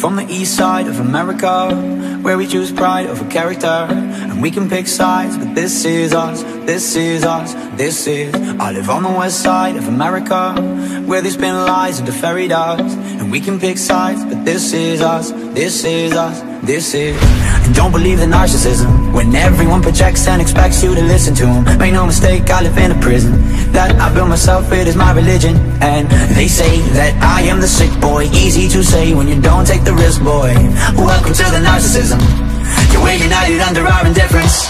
from the east side of America, where we choose pride over character. And we can pick sides, but this is us, this is us, this is. I live on the west side of America, where they spin lies into fairy dust. And we can pick sides, but this is us, this is us, this is. And don't believe the narcissism, when everyone projects and expects you to listen to them. Make no mistake, I live in a prison that I built myself, it is my religion. And they say that I am the sick boy, easy to say when you don't take the risk, boy. Welcome to the narcissism, you're way united under our indifference.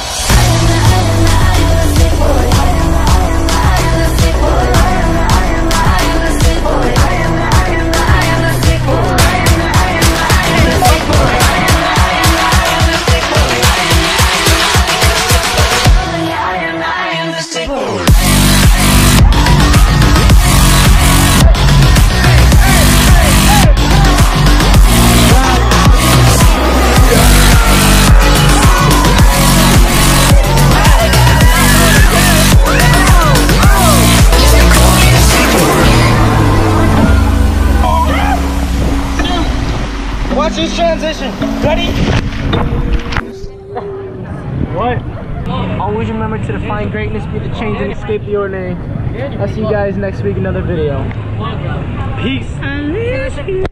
Watch this transition. Ready? What? Always remember to define greatness, be the change, and escape the ordinary. I'll see you guys next week in another video. Peace.